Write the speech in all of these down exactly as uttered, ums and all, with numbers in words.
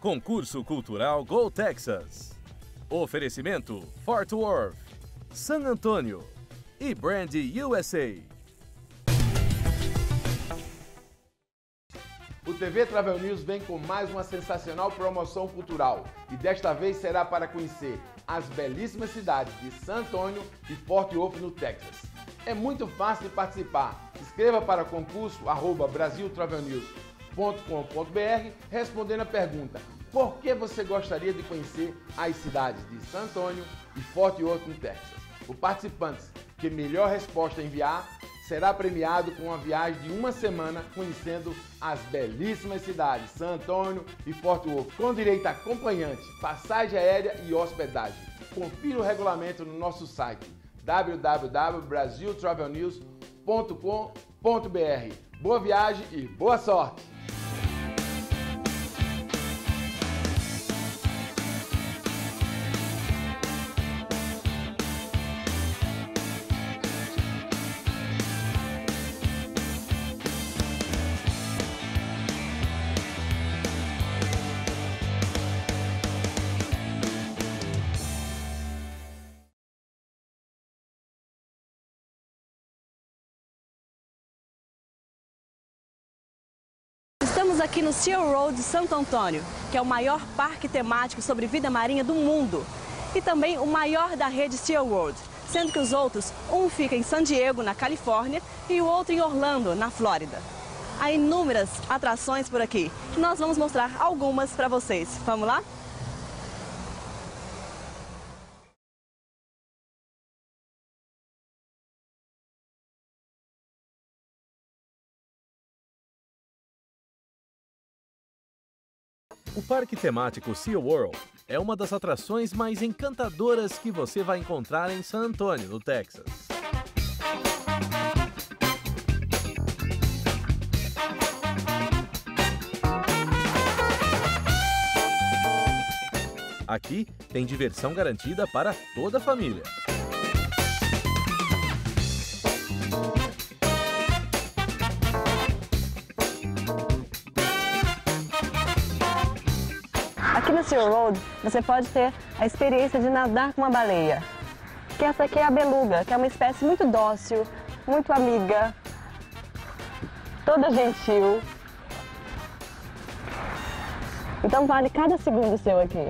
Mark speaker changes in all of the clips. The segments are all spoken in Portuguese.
Speaker 1: Concurso Cultural Go Texas. Oferecimento Fort Worth, San Antonio e Brand U S A.
Speaker 2: O T V Travel News vem com mais uma sensacional promoção cultural e desta vez será para conhecer as belíssimas cidades de San Antonio e Fort Worth, no Texas. É muito fácil de participar. Escreva para concurso arroba brasil travel news ponto com ponto br respondendo a pergunta: por que você gostaria de conhecer as cidades de San Antonio e Fort Worth, no Texas? O participante que melhor resposta enviar será premiado com uma viagem de uma semana conhecendo as belíssimas cidades San Antonio e Fort Worth, com direito a acompanhante, passagem aérea e hospedagem. Confira o regulamento no nosso site w w w ponto brasil travel news ponto com ponto br. Boa viagem e boa sorte!
Speaker 3: Estamos aqui no SeaWorld Santo Antônio, que é o maior parque temático sobre vida marinha do mundo e também o maior da rede SeaWorld, sendo que os outros, um fica em San Diego, na Califórnia, e o outro em Orlando, na Flórida. Há inúmeras atrações por aqui e nós vamos mostrar algumas para vocês. Vamos lá?
Speaker 1: O parque temático SeaWorld é uma das atrações mais encantadoras que você vai encontrar em San Antonio, no Texas. Aqui tem diversão garantida para toda a família.
Speaker 3: Aqui no SeaWorld você pode ter a experiência de nadar com uma baleia. Que essa aqui é a beluga, que é uma espécie muito dócil, muito amiga, toda gentil. Então vale cada segundo seu aqui.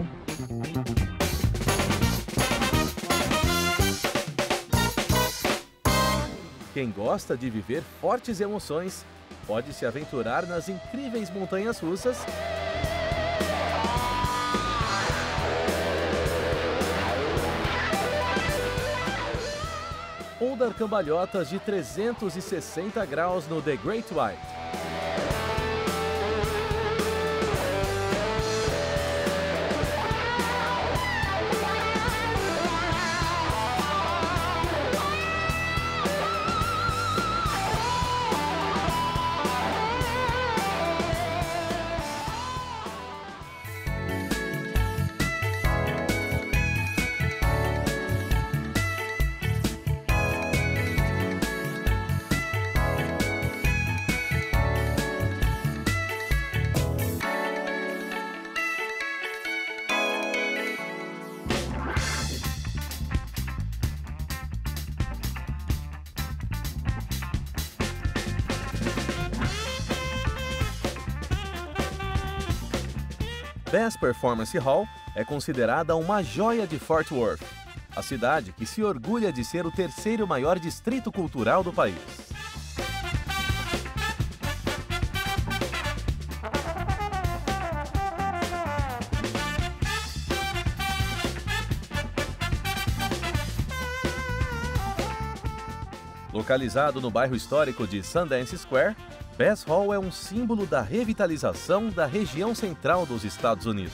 Speaker 1: Quem gosta de viver fortes emoções pode se aventurar nas incríveis montanhas russas ou dar cambalhotas de trezentos e sessenta graus no The Great White. Bass Performance Hall é considerada uma joia de Fort Worth, a cidade que se orgulha de ser o terceiro maior distrito cultural do país. Localizado no bairro histórico de Sundance Square, Bass Hall é um símbolo da revitalização da região central dos Estados Unidos.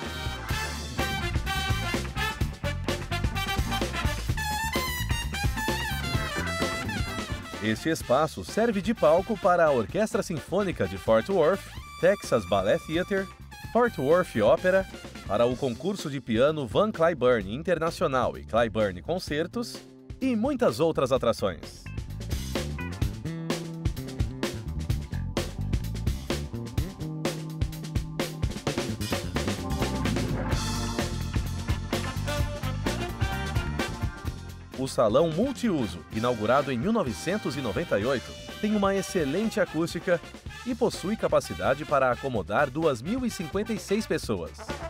Speaker 1: Este espaço serve de palco para a Orquestra Sinfônica de Fort Worth, Texas Ballet Theatre, Fort Worth Opera, para o concurso de piano Van Cliburn Internacional e Cliburn Concertos e muitas outras atrações. O salão multiuso, inaugurado em mil novecentos e noventa e oito, tem uma excelente acústica e possui capacidade para acomodar duas mil e cinquenta e seis pessoas.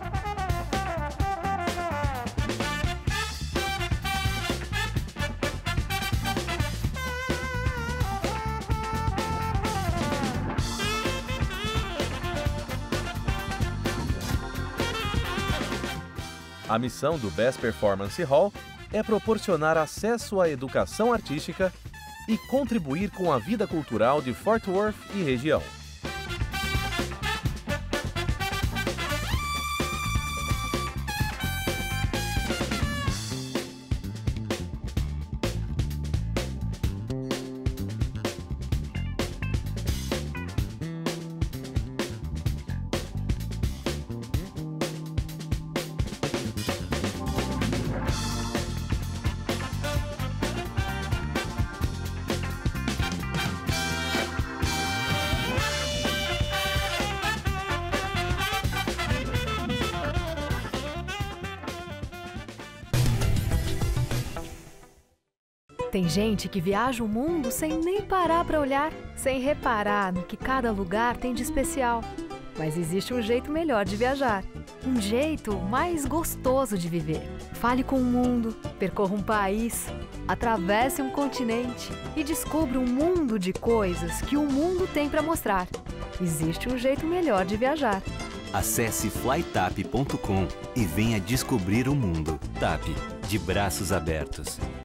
Speaker 1: A missão do Best Performance Hall é proporcionar acesso à educação artística e contribuir com a vida cultural de Fort Worth e região.
Speaker 4: Tem gente que viaja o mundo sem nem parar para olhar, sem reparar no que cada lugar tem de especial. Mas existe um jeito melhor de viajar, um jeito mais gostoso de viver. Fale com o mundo, percorra um país, atravesse um continente e descubra um mundo de coisas que o mundo tem para mostrar. Existe um jeito melhor de viajar.
Speaker 5: Acesse fly tap ponto com e venha descobrir o mundo. TAP, de braços abertos.